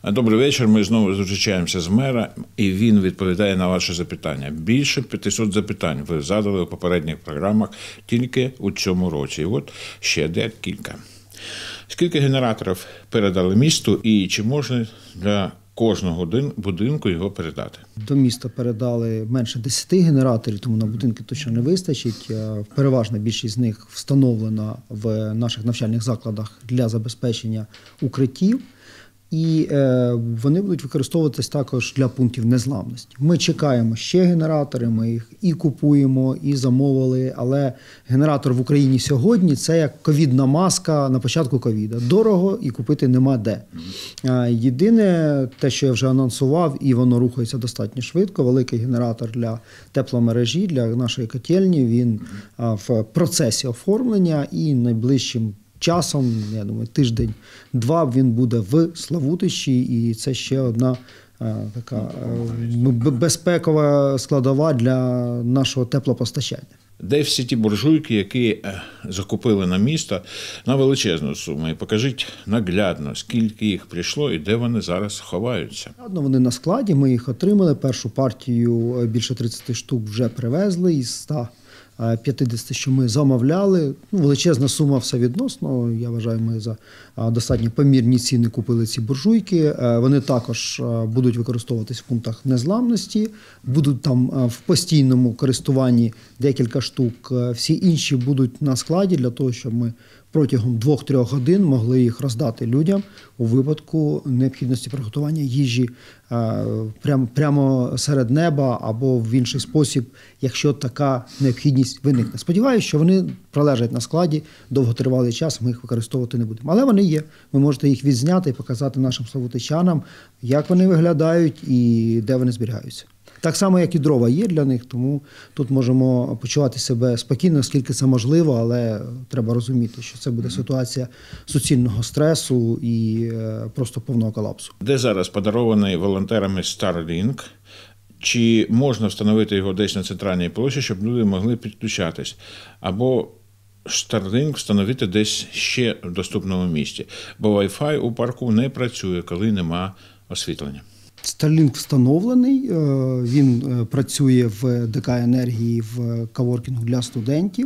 Добрий вечір. Ми знову зустрічаємося з мером, і він відповідає на ваші запитання. Більше 500 запитань ви задали у попередніх програмах тільки у цьому році. І от ще декілька. Скільки генераторів передали місту і чи можна для кожного будинку його передати? До міста передали менше 10 генераторів, тому на будинки точно не вистачить. Переважна більшість з них встановлена в наших навчальних закладах для забезпечення укриттів. І вони будуть використовуватись також для пунктів незламності. Ми чекаємо ще генератори, ми їх і купуємо, і замовили, але генератор в Україні сьогодні – це як ковідна маска на початку ковіда. Дорого і купити нема де. Єдине, те, що я вже анонсував, і воно рухається достатньо швидко, великий генератор для тепломережі, для нашої котельні, він в процесі оформлення і найближчим часом, я думаю, тиждень-два він буде в Славутичі, і це ще одна така безпекова складова для нашого теплопостачання. Де всі ті буржуйки, які закупили на місто на величезну суму? І покажіть наглядно, скільки їх прийшло і де вони зараз ховаються. Вони на складі, ми їх отримали. Першу партію більше 30 штук вже привезли із 150, що ми замовляли. Величезна сума все відносно. Я вважаю, ми за достатньо помірні ціни купили ці буржуйки. Вони також будуть використовуватись в пунктах незламності, будуть там в постійному користуванні декілька штук. Всі інші будуть на складі для того, щоб ми протягом 2-3 годин могли їх роздати людям у випадку необхідності приготування їжі прямо серед неба або в інший спосіб, якщо така необхідність виникне. Сподіваюся, що вони пролежать на складі довготривалий час, ми їх використовувати не будемо. Але вони є. Ви можете їх відзняти і показати нашим славутичанам, як вони виглядають і де вони зберігаються. Так само, як і дрова є для них, тому тут можемо почувати себе спокійно, оскільки це можливо, але треба розуміти, що це буде ситуація суцільного стресу і просто повного колапсу. Де зараз подарований волонтерами Starlink? Чи можна встановити його десь на центральній площі, щоб люди могли підключатись? Або Starlink встановити десь ще в доступному місці? Бо Wi-Fi у парку не працює, коли нема освітлення. Starlink встановлений, він працює в ДК «Енергії» в коворкінгу для студентів.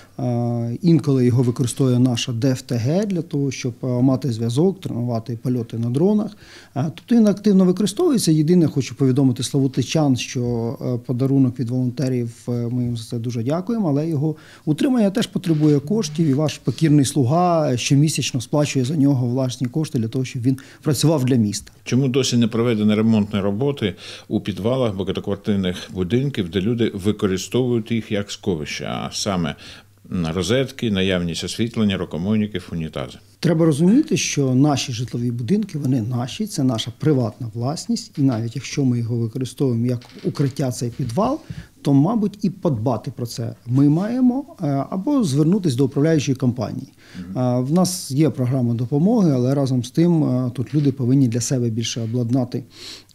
Інколи його використовує наша ДФТГ для того, щоб мати зв'язок, тренувати польоти на дронах. Тобто він активно використовується. Єдине, хочу повідомити славутичан, що подарунок від волонтерів, ми їм за це дуже дякуємо, але його утримання теж потребує коштів, і ваш покірний слуга щомісячно сплачує за нього власні кошти для того, щоб він працював для міста. Чому досі не проведені ремонтні роботи у підвалах багатоквартирних будинків, де люди використовують їх як сховище, а саме розетки, наявність освітлення, рукомийніків, унітази? Треба розуміти, що наші житлові будинки, вони наші, це наша приватна власність, і навіть якщо ми його використовуємо як укриття, цей підвал, то, мабуть, і подбати про це ми маємо, або звернутися до управляючої компанії. В нас є програма допомоги, але разом з тим тут люди повинні для себе більше обладнати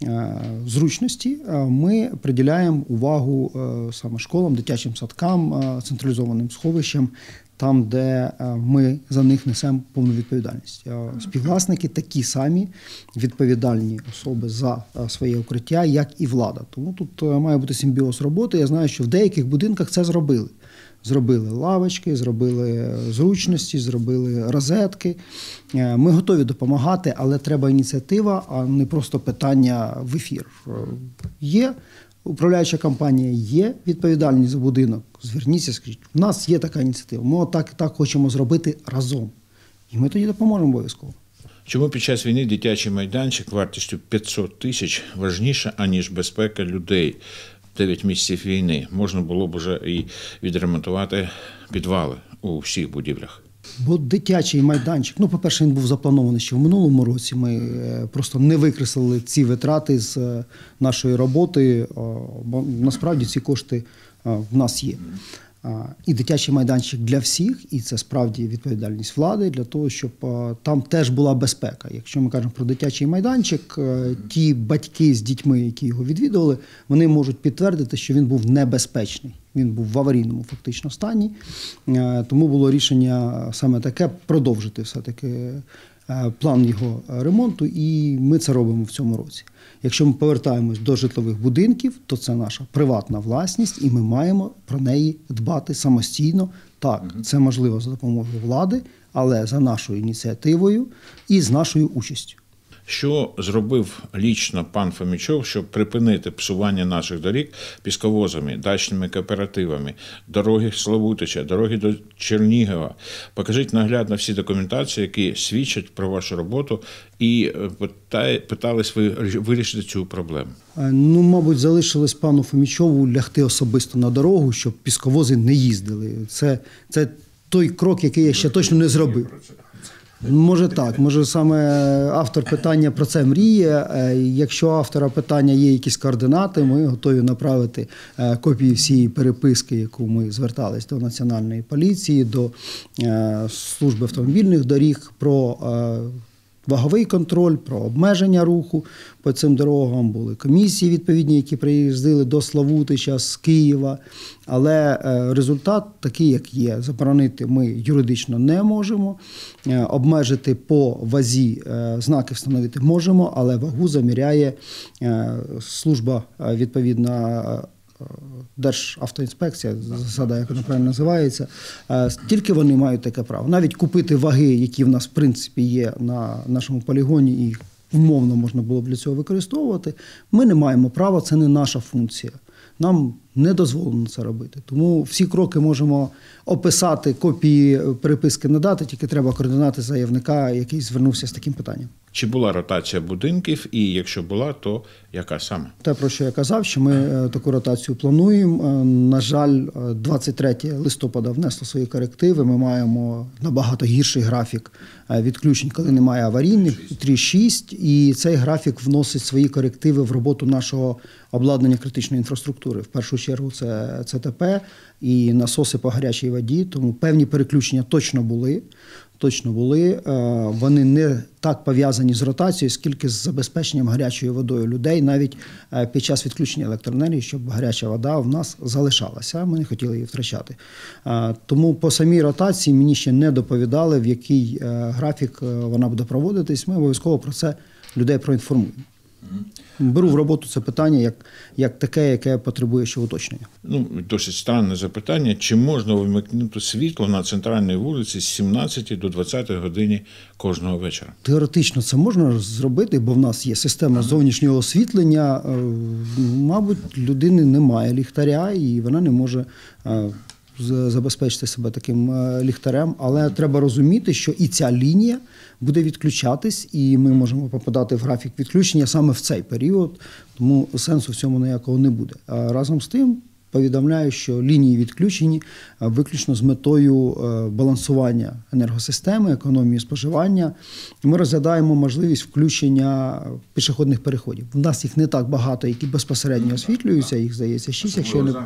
зручності. Ми приділяємо увагу саме школам, дитячим садкам, централізованим сховищам, там, де ми за них несемо повну відповідальність. Співвласники такі самі відповідальні особи за своє укриття, як і влада. Тому тут має бути симбіоз роботи. Я знаю, що в деяких будинках це зробили. Зробили лавочки, зробили зручності, зробили розетки. Ми готові допомагати, але треба ініціатива, а не просто питання в ефір. Є управляюча компанія, є відповідальність за будинок. Зверніться, скажіть, у нас є така ініціатива, ми так хочемо зробити разом. І ми тоді допоможемо обов'язково. Чому під час війни дитячий майданчик вартістю 500 тисяч важніше, аніж безпека людей? 9 місяців війни. Можна було б вже і відремонтувати підвали у всіх будівлях. Бо дитячий майданчик, по-перше, він був запланований ще в минулому році. Ми просто не викреслили ці витрати з нашої роботи, бо насправді ці кошти в нас є. І дитячий майданчик для всіх, і це справді відповідальність влади для того, щоб там теж була безпека. Якщо ми кажемо про дитячий майданчик, ті батьки з дітьми, які його відвідували, вони можуть підтвердити, що він був небезпечний. він був в аварійному фактично стані. Тому було рішення саме таке продовжити все-таки план його ремонту, і ми це робимо в цьому році. Якщо ми повертаємось до житлових будинків, то це наша приватна власність, і ми маємо про неї дбати самостійно. Так, це можливо за допомогою влади, але за нашою ініціативою і з нашою участю. Що зробив лічно пан Фомічов, щоб припинити псування наших доріг пісковозами, дачними кооперативами, дороги Славутича, дороги до Чернігова? Покажіть наглядно всі документації, які свідчать про вашу роботу, і питались ви вирішити цю проблему. Мабуть, залишилось пану Фомічову лягти особисто на дорогу, щоб пісковози не їздили. Це той крок, який я ще точно не зробив. Може так, може саме автор питання про це мріє. Якщо у автора питання є якісь координати, ми готові направити копії всієї переписки, яку ми звертались до Національної поліції, до служби автомобільних доріг про ваговий контроль, про обмеження руху по цим дорогам. Були комісії відповідні, які приїздили до Славутича з Києва. Але результат такий, як є. Заборонити ми юридично не можемо. Обмежити по вазі знаки встановити можемо, але вагу заміряє служба відповідна, Державтоінспекція, засада, як вона правильно називається, тільки вони мають таке право. Навіть купити ваги, які в нас, в принципі, є на нашому полігоні, і умовно можна було б для цього використовувати, ми не маємо права, це не наша функція. Нам не дозволено це робити. Тому всі кроки можемо описати, копії переписки надати, тільки треба координати заявника, який звернувся з таким питанням. Чи була ротація будинків, і якщо була, то яка саме? Те, про що я казав, що ми таку ротацію плануємо. На жаль, 23 листопада внесло свої корективи. Ми маємо набагато гірший графік відключень, коли немає аварійних, 3-6, і цей графік вносить свої корективи в роботу нашого обладнання критичної інфраструктури. В першу чергу це ЦТП і насоси по гарячій воді, тому певні переключення точно були. Вони не так пов'язані з ротацією, скільки з забезпеченням гарячою водою людей, навіть під час відключення електроенергії, щоб гаряча вода в нас залишалася, ми не хотіли її втрачати. Тому по самій ротації мені ще не доповідали, в який графік вона буде проводитись. Ми обов'язково про це людей проінформуємо. Беру в роботу це питання як таке, яке потребує ще уточнення. Досить странне запитання. Чи можна вимикнути світло на центральній вулиці з 17 до 20 години кожного вечора? Теоретично це можна зробити, бо в нас є система зовнішнього освітлення. Мабуть, людини немає ліхтаря, і вона не може забезпечити себе таким ліхтарем. Але треба розуміти, що і ця лінія буде відключатись, і ми можемо попадати в графік відключення саме в цей період, тому сенсу в цьому ніякого не буде. А разом з тим повідомляю, що лінії відключені виключно з метою балансування енергосистеми, економії споживання. Ми розглядаємо можливість включення пішохідних переходів. У нас їх не так багато, які безпосередньо освітлюються, їх, здається, 6, якщо не...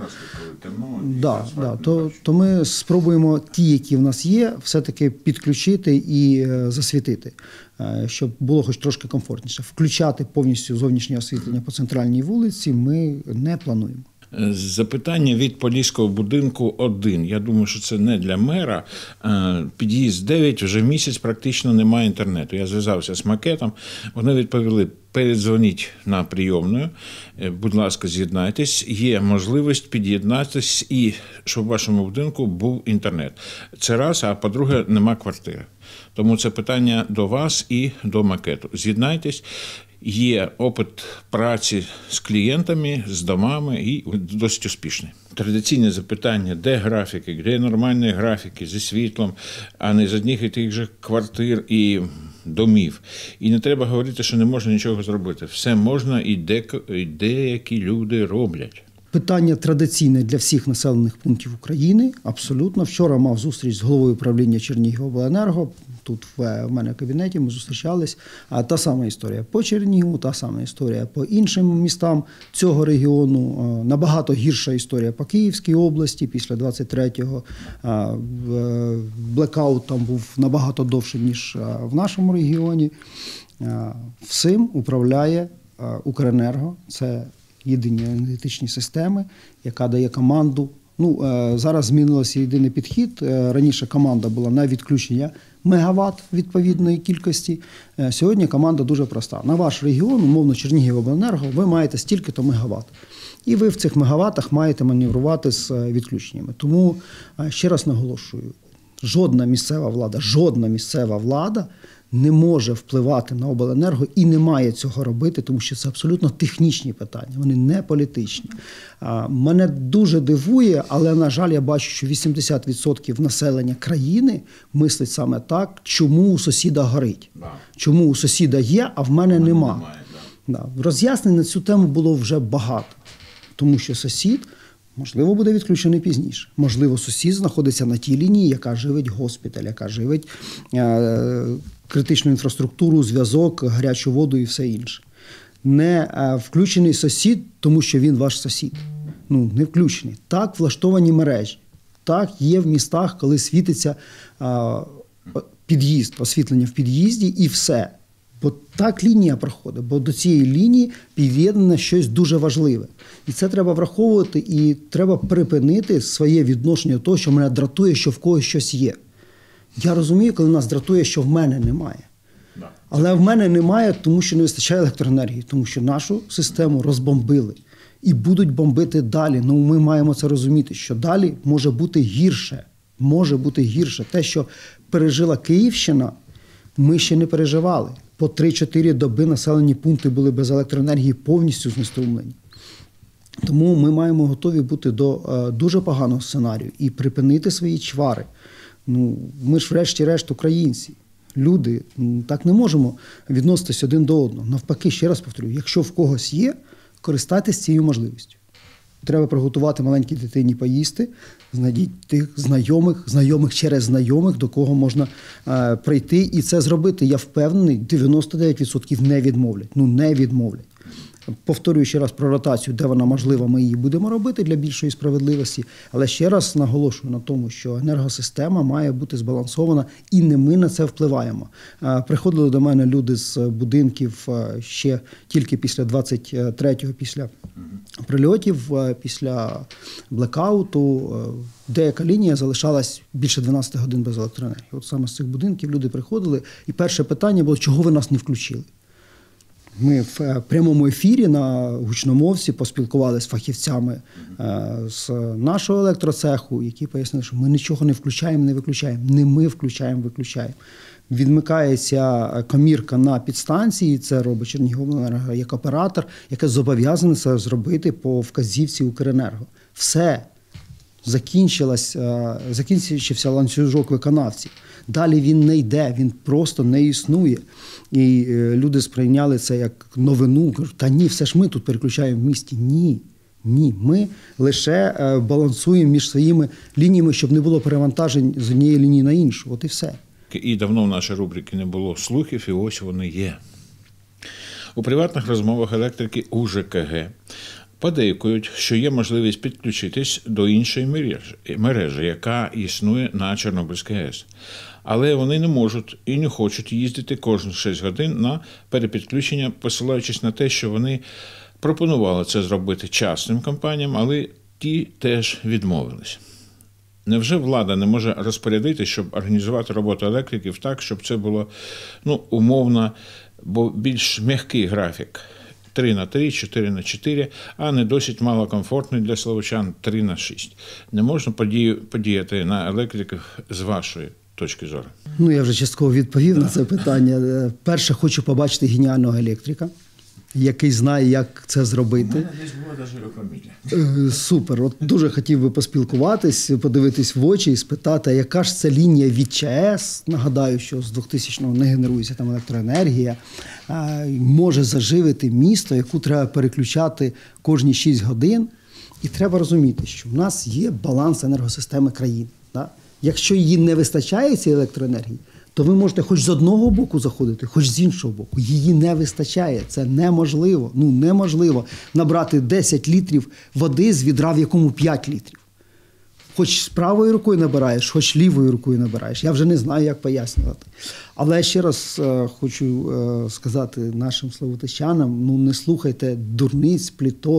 То ми спробуємо ті, які в нас є, все-таки підключити і засвітити, щоб було хоч трошки комфортніше. Включати повністю зовнішнє освітлення по центральній вулиці ми не плануємо. Запитання від Поліського будинку 1. Я думаю, що це не для мера. Під'їзд 9, вже місяць практично немає інтернету. Я зв'язався з макетом. Вони відповіли: передзвоніть на прийомну, будь ласка, з'єднайтесь. Є можливість під'єднатись і щоб в вашому будинку був інтернет. Це раз, а по-друге, нема квартири. Тому це питання до вас і до макету. З'єднайтесь. Є опит праці з клієнтами, з домами і досить успішний. Традиційне запитання: де графіки, де нормальні графіки зі світлом, а не з одних і тих же квартир і домів. І не треба говорити, що не можна нічого зробити. Все можна і деякі люди роблять. Питання традиційне для всіх населених пунктів України, абсолютно. Вчора мав зустріч з головою управління Чернігівобленерго. Тут в мене в кабінеті ми зустрічались. Та сама історія по Чернігову, та сама історія по іншим містам цього регіону. Набагато гірша історія по Київській області. Після 23-го блекаут там був набагато довше, ніж в нашому регіоні. Всім управляє Укренерго. Це єдині енергетичні системи, яка дає команду Зараз змінився єдиний підхід. Раніше команда була на відключення мегаватт відповідної кількості. Сьогодні команда дуже проста. На ваш регіон, умовно Чернігівобленерго, ви маєте стільки-то мегаватт. І ви в цих мегаваттах маєте маневрувати з відключеннями. Тому, ще раз наголошую, жодна місцева влада не може впливати на обленерго і не має цього робити, тому що це абсолютно технічні питання, вони не політичні. Мене дуже дивує, але, на жаль, я бачу, що 80% населення країни мислить саме так, чому у сусіда горить, чому у сусіда є, а в мене нема. Роз'яснень на цю тему було вже багато, тому що сусід, можливо, буде відключений пізніше. Можливо, сусід знаходиться на тій лінії, яка живить госпіталь, яка живить критичну інфраструктуру, зв'язок, гарячу воду і все інше. Не включений сусід, тому що він ваш сусід. Не включений. Так влаштовані мережі. Так є в містах, коли світиться під'їзд, освітлення в під'їзді і все. Бо так лінія проходить, бо до цієї лінії під'єднане щось дуже важливе. І це треба враховувати, і треба припинити своє відношення до того, що мене дратує, що в когось щось є. Я розумію, коли нас дратує, що в мене немає. Але в мене немає, тому що не вистачає електроенергії, тому що нашу систему розбомбили. І будуть бомбити далі. Ми маємо це розуміти, що далі може бути гірше. Може бути гірше. Те, що пережила Київщина, ми ще не переживали. По 3-4 доби населені пункти були без електроенергії повністю знеструмлені. Тому ми маємо готові бути до дуже поганого сценарію і припинити свої чвари. Ми ж врешті-решт українці, люди, так не можемо відноситись один до одного. Навпаки, ще раз повторюю, якщо в когось є, користайтесь цією можливістю. Треба приготувати маленькій дитині поїсти, знайдіть тих знайомих через знайомих, до кого можна прийти і це зробити. Я впевнений, 99% не відмовлять. Не відмовлять. Повторюю ще раз про ротацію, де вона можлива, ми її будемо робити для більшої справедливості. Але ще раз наголошую на тому, що енергосистема має бути збалансована і не ми на це впливаємо. Приходили до мене люди з будинків ще тільки після 23-го, після прильотів, після блекауту. Деяка лінія залишалась більше 12 годин без електроенергії. От саме з цих будинків люди приходили, і перше питання було, чого ви нас не включили? Ми в прямому ефірі на гучномовці поспілкувалися з фахівцями з нашого електроцеху, які пояснили, що ми нічого не включаємо, не виключаємо. Не ми включаємо, виключаємо. Відмикається комірка на підстанції, це робить Чернігівобленерго як оператор, який зобов'язаний це зробити по вказівці Укренерго. Все. Закінчився ланцюжок виконавців. Далі він не йде, він просто не існує. І люди сприйняли це як новину. Кажуть, та ні, все ж ми тут переключаємо в місті. Ні, ми лише балансуємо між своїми лініями, щоб не було перевантажень з однієї лінії на іншу. От і все. І давно в нашій рубриці не було слухів, і ось вони є. У приватних розмовах електрики УЖКГ подейкують, що є можливість підключитись до іншої мережі, яка існує на Чорнобильській АЕС. Але вони не можуть і не хочуть їздити кожні 6 годин на перепідключення, посилаючись на те, що вони пропонували це зробити частним компаніям, але ті теж відмовились. Невже влада не може розпорядити, щоб організувати роботу електриків так, щоб це було умовно, бо більш м'який графік? 3/3, 4/4, а не досить малокомфортний для словачан 3/6. Не можна подіяти на електриків з вашої точки зору? Я вже частково відповів на це питання. Перше, хочу побачити геніального електрика, який знає, як це зробити. У мене десь була навіть фамілія. Супер. От дуже хотів би поспілкуватись, подивитись в очі і спитати, яка ж це лінія від ЧАЕС. Нагадаю, що з 2000-го не генерується там електроенергія. Може заживити місто, яку треба переключати кожні 6 годин. І треба розуміти, що в нас є баланс енергосистеми країни. Якщо її не вистачає, цієї електроенергії, то ви можете хоч з одного боку заходити, хоч з іншого боку. Її не вистачає. Це неможливо. Неможливо набрати 10 літрів води з відра, в якому 5 літрів. Хоч з правою рукою набираєш, хоч лівою рукою набираєш. Я вже не знаю, як пояснювати. Але ще раз хочу сказати нашим словотичанам, не слухайте дурниць, пліток,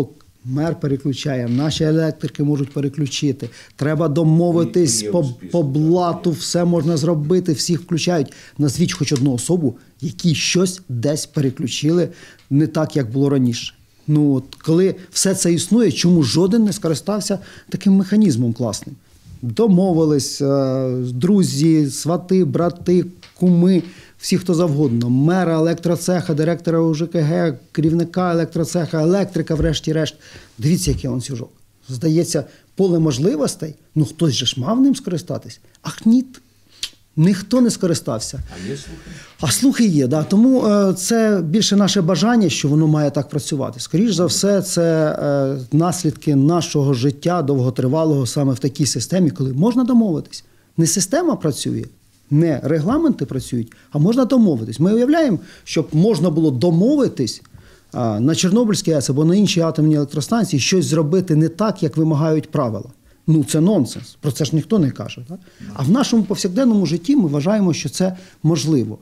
Мер переключає, наші електрики можуть переключити. Треба домовитись по блату, все можна зробити, всіх включають. Назвіть хоч одну особу, які щось десь переключили не так, як було раніше. Ну, от, коли все це існує, чому жоден не скористався таким механізмом класним? Домовились, друзі, свати, брати, куми, всі хто завгодно. Мера, електроцеха, директора УЖКГ, керівника електроцеха, електрика, врешті-решт. Дивіться, який ланцюжок. Здається, поле можливостей, ну хтось же ж мав ним скористатись. Ах, ні. Ніхто не скористався. А є слухи? А слухи є, да. Тому це більше наше бажання, що воно має так працювати. Скоріше за все, це наслідки нашого життя довготривалого саме в такій системі, коли можна домовитись. Не система працює, не регламенти працюють, а можна домовитись. Ми уявляємо, щоб можна було домовитись на Чорнобильській АЕС або на іншій атомній електростанції щось зробити не так, як вимагають правила. Ну, це нонсенс. Про це ж ніхто не каже. Так? А в нашому повсякденному житті ми вважаємо, що це можливо.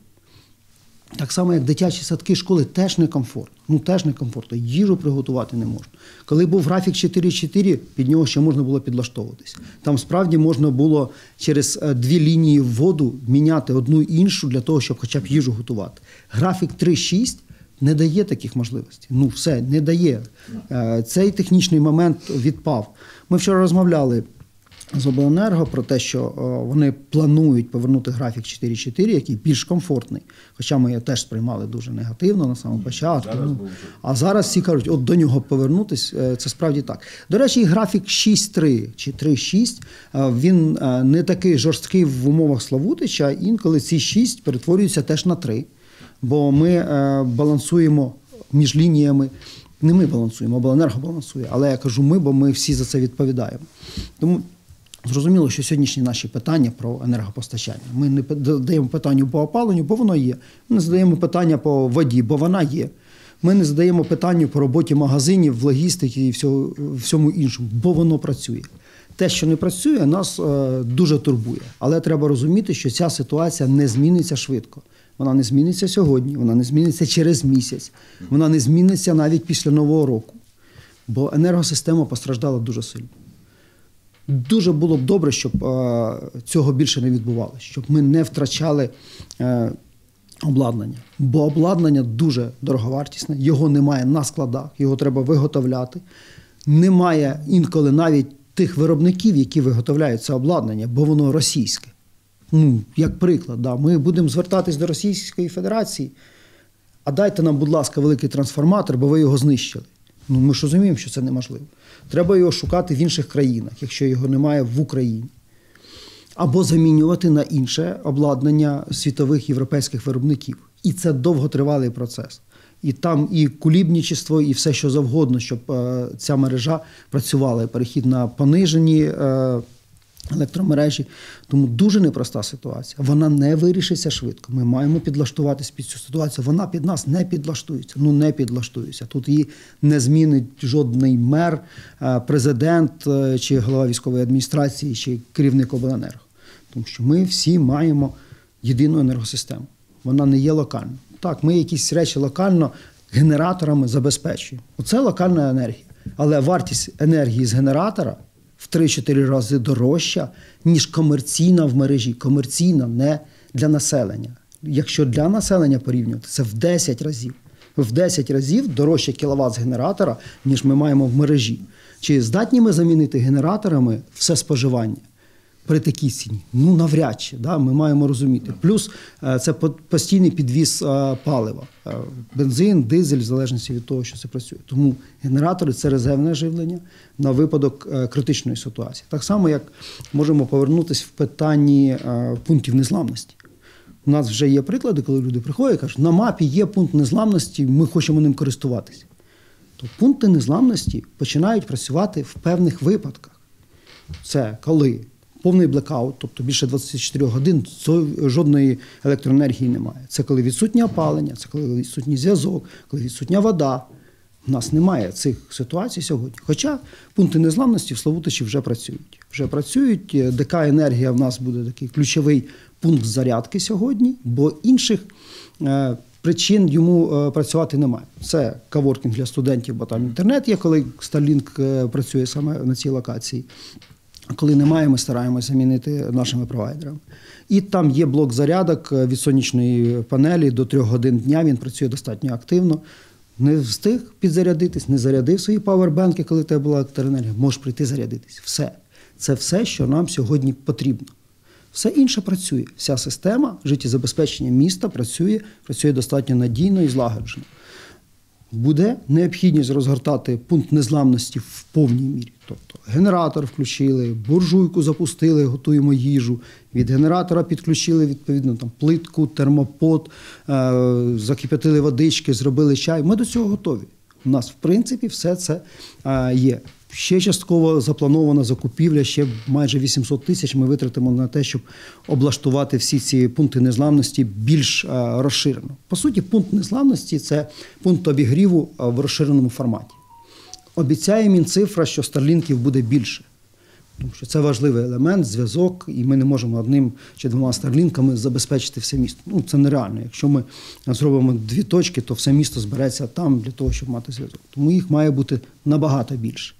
Так само, як дитячі садки, школи теж некомфортно. Ну, теж некомфортно. Їжу приготувати не можна. Коли був графік 4.4, під нього ще можна було підлаштовуватись. Там справді можна було через 2 лінії вводу міняти одну іншу для того, щоб хоча б їжу готувати. Графік 3.6 не дає таких можливостей. Ну, все, не дає. Цей технічний момент відпав. Ми вчора розмовляли з обленерго про те, що вони планують повернути графік 4.4, який більш комфортний. Хоча ми його теж сприймали дуже негативно на самому початку. А зараз всі кажуть, от до нього повернутись, це справді так. До речі, графік 6.3 чи 3.6, він не такий жорсткий в умовах Славутича, інколи ці 6 перетворюються теж на 3. Бо ми балансуємо між лініями. Не ми балансуємо, обленерго балансує. Але я кажу ми, бо ми всі за це відповідаємо. Тому зрозуміло, що сьогоднішні наші питання про енергопостачання. Ми не задаємо питання по опаленню, бо воно є. Ми не задаємо питання по воді, бо вона є. Ми не задаємо питання по роботі магазинів, логістики і всьому іншому, бо воно працює. Те, що не працює, нас дуже турбує. Але треба розуміти, що ця ситуація не зміниться швидко. Вона не зміниться сьогодні, вона не зміниться через місяць, вона не зміниться навіть після Нового року. Бо енергосистема постраждала дуже сильно. Дуже було б добре, щоб цього більше не відбувалося, щоб ми не втрачали обладнання. Бо обладнання дуже дороговартісне, його немає на складах, його треба виготовляти. Немає інколи навіть тих виробників, які виготовляють це обладнання, бо воно російське. Ну, як приклад, да, ми будемо звертатись до Російської Федерації, а дайте нам, будь ласка, великий трансформатор, бо ви його знищили. Ну, ми ж розуміємо, що це неможливо. Треба його шукати в інших країнах, якщо його немає в Україні. Або замінювати на інше обладнання світових європейських виробників. І це довготривалий процес. І там і кулібничество, і все, що завгодно, щоб ця мережа працювала. І перехід на понижені електромережі. Тому дуже непроста ситуація. Вона не вирішиться швидко. Ми маємо підлаштуватись під цю ситуацію. Вона під нас не підлаштується. Ну, не підлаштується. Тут її не змінить жодний мер, президент, чи голова військової адміністрації, чи керівник обленерго. Тому що ми всі маємо єдину енергосистему. Вона не є локальною. Так, ми якісь речі локально генераторами забезпечуємо. Оце локальна енергія. Але вартість енергії з генератора в 3-4 рази дорожча, ніж комерційна в мережі. Комерційна не для населення. Якщо для населення порівнювати, це в 10 разів. В 10 разів дорожче кіловат з генератора, ніж ми маємо в мережі. Чи здатні ми замінити генераторами все споживання при такій ціні? Ну, навряд чи. Да? Ми маємо розуміти. Плюс це постійний підвіз палива. Бензин, дизель, в залежності від того, що це працює. Тому генератори – це резервне живлення на випадок критичної ситуації. Так само, як можемо повернутися в питанні пунктів незламності. У нас вже є приклади, коли люди приходять і кажуть, на мапі є пункт незламності, ми хочемо ним користуватися. То пункти незламності починають працювати в певних випадках. Це коли повний блекаут, тобто більше 24 годин, жодної електроенергії немає. Це коли відсутнє опалення, це коли відсутній зв'язок, коли відсутня вода. У нас немає цих ситуацій сьогодні. Хоча пункти незламності в Славутичі вже працюють. Вже працюють. ДК «Енергія» в нас буде такий ключовий пункт зарядки сьогодні, бо інших причин йому працювати немає. Це каворкінг для студентів, бо там інтернет є, коли Starlink працює саме на цій локації. А коли немає, ми стараємося замінити нашими провайдерами. І там є блок зарядок від сонячної панелі до 3 годин дня, він працює достатньо активно. Не встиг підзарядитись, не зарядив свої павербенки, коли в тебе була електроенергія, можеш прийти зарядитись. Все. Це все, що нам сьогодні потрібно. Все інше працює. Вся система життєзабезпечення міста працює достатньо надійно і злагоджено. Буде необхідність розгортати пункт незламності в повній мірі. Тобто генератор включили, буржуйку запустили, готуємо їжу. Від генератора підключили, відповідно, там, плитку, термопод, закип'ятили водички, зробили чай. Ми до цього готові. У нас, в принципі, все це є. Ще частково запланована закупівля, ще майже 800 тисяч ми витратимо на те, щоб облаштувати всі ці пункти незламності більш розширено. По суті, пункт незламності – це пункт обігріву в розширеному форматі. Обіцяє Мінцифра, що старлінків буде більше. Тому що це важливий елемент, зв'язок, і ми не можемо одним чи 2 старлінками забезпечити все місто. Ну, це нереально. Якщо ми зробимо 2 точки, то все місто збереться там для того, щоб мати зв'язок. Тому їх має бути набагато більше.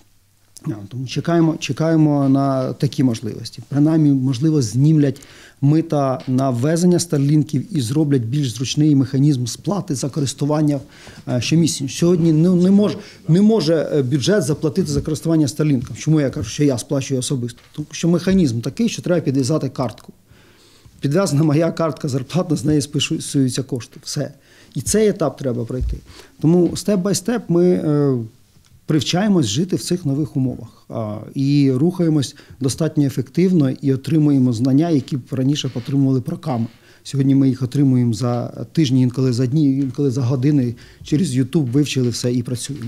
Тому чекаємо на такі можливості. Принаймні, можливо, знімлять мита на ввезення старлінків і зроблять більш зручний механізм сплати за користування щомісячно. Сьогодні не може бюджет заплатити за користування старлінком. Чому я кажу, що я сплачую особисто? Тому що механізм такий, що треба підв'язати картку. Підв'язана моя картка зарплатна, з неї списуються кошти. Все. І цей етап треба пройти. Тому степ-бай-степ ми привчаємось жити в цих нових умовах і рухаємось достатньо ефективно і отримуємо знання, які б раніше отримували роками. Сьогодні ми їх отримуємо за тижні, інколи за дні, інколи за години. Через YouTube вивчили все і працюємо.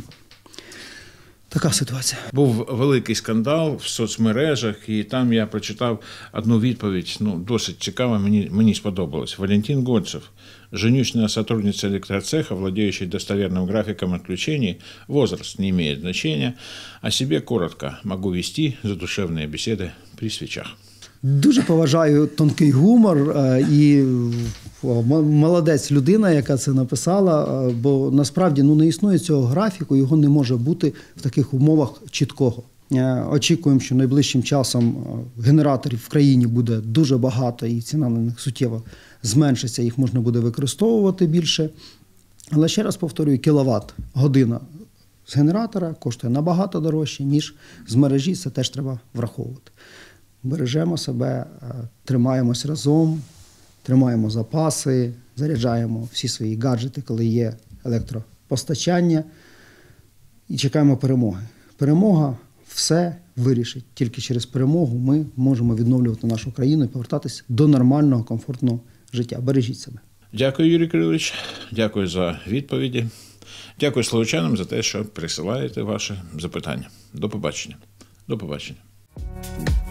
Така ситуація. Був великий скандал в соцмережах, і там я прочитав одну відповідь, досить цікава, мені сподобалось. Валентин Гольцев, женючная сотрудница электроцеха, владеющая достоверным графиком отключений, возраст не имеет значения, о себе коротко могу вести задушевные беседы при свечах. Дуже поважаю тонкий гумор і молодець людина, яка це написала, бо насправді не існує цього графіку, його не може бути в таких умовах чіткого. Очікуємо, що найближчим часом генераторів в країні буде дуже багато і ціна на них суттєво зменшиться, їх можна буде використовувати більше. Але ще раз повторюю, кіловат-година з генератора коштує набагато дорожче, ніж з мережі, це теж треба враховувати. Бережемо себе, тримаємось разом, тримаємо запаси, заряджаємо всі свої гаджети, коли є електропостачання, і чекаємо перемоги. Перемога все вирішить. Тільки через перемогу ми можемо відновлювати нашу країну і повертатись до нормального, комфортного життя. Бережіть себе. Дякую, Юрій Кирилович. Дякую за відповіді. Дякую словачанам за те, що присилаєте ваші запитання. До побачення. До побачення.